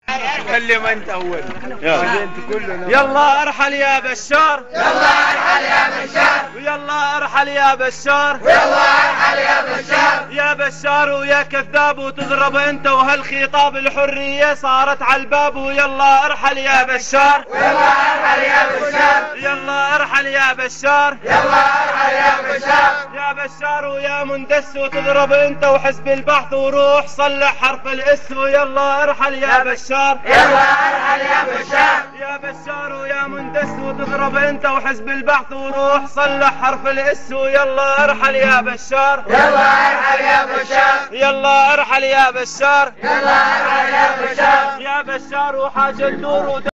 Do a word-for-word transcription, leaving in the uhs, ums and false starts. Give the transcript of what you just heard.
تكلم انت اول. يلا ارحل يا بشار، يلا ارحل يا بشار، ويلا ارحل يا بشار، ويلا ارحل يا بشار، يا بشار ويا كذاب وتضرب انت وهالخطاب الحرية صارت على الباب. ويلا ارحل يا بشار، ويلا ارحل يا بشار، يلا ارحل يا بشار، يلا ارحل يا بشار، يا بشار ويا مندس وتضرب انت وحزب البحث وروح صلح حرف الاس. ويلا ارحل يا بشار، يلا ارحل يا بشار، يا بشار ويا مندس وتضرب انت وحزب البحث وروح صلح حرف الاس. ويلا ارحل يا بشار، يلا ارحل يا بشار، يلا ارحل يا بشار، يلا ارحل يا بشار، يا بشار وحاجة الدور